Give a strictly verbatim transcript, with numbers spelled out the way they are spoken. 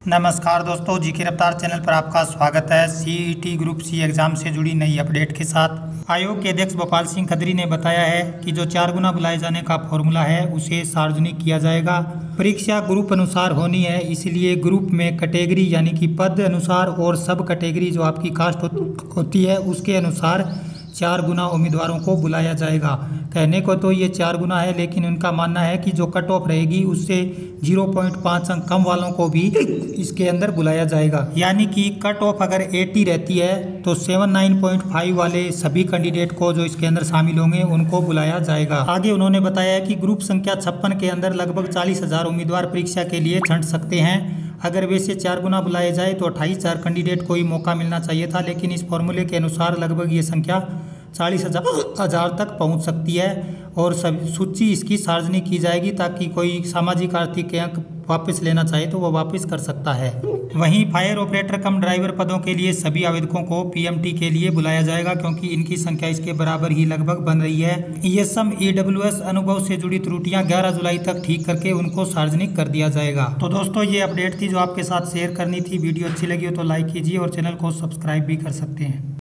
नमस्कार दोस्तों, जी के रफ्तार चैनल पर आपका स्वागत है। सीईटी ग्रुप सी एग्जाम से जुड़ी नई अपडेट के साथ आयोग के अध्यक्ष गोपाल सिंह खत्री ने बताया है कि जो चार गुना बुलाए जाने का फॉर्मूला है उसे सार्वजनिक किया जाएगा। परीक्षा ग्रुप अनुसार होनी है, इसलिए ग्रुप में कैटेगरी यानी कि पद अनुसार और सब कैटेगरी जो आपकी कास्ट होती है उसके अनुसार चार गुना उम्मीदवारों को बुलाया जाएगा। कहने को तो ये चार गुना है, लेकिन उनका मानना है कि जो कट ऑफ रहेगी उससे ज़ीरो पॉइंट पाँच अंक कम वालों को भी इसके अंदर बुलाया जाएगा। यानी कि कट ऑफ अगर अस्सी रहती है तो उन्यासी पॉइंट पाँच वाले सभी कैंडिडेट को जो इसके अंदर शामिल होंगे उनको बुलाया जाएगा। आगे उन्होंने बताया कि ग्रुप संख्या छप्पन के अंदर लगभग चालीस हजार उम्मीदवार परीक्षा के लिए छंट सकते हैं। अगर वैसे चार गुना बुलाए जाए तो अट्ठाईस हजार कैंडिडेट को ही मौका मिलना चाहिए था, लेकिन इस फॉर्मूले के अनुसार लगभग ये संख्या चालीस हजार हजार तक पहुंच सकती है और सभी सूची इसकी सार्वजनिक की जाएगी ताकि कोई सामाजिक आर्थिक अंक वापस लेना चाहे तो वो वापस कर सकता है। वहीं फायर ऑपरेटर कम ड्राइवर पदों के लिए सभी आवेदकों को पीएमटी के लिए बुलाया जाएगा, क्योंकि इनकी संख्या इसके बराबर ही लगभग बन रही है। ये सम ईडब्ल्यूएस अनुभव से जुड़ी त्रुटियां ग्यारह जुलाई तक ठीक करके उनको सार्वजनिक कर दिया जाएगा। तो दोस्तों, ये अपडेट थी जो आपके साथ शेयर करनी थी। वीडियो अच्छी लगी हो तो लाइक कीजिए और चैनल को सब्सक्राइब भी कर सकते हैं।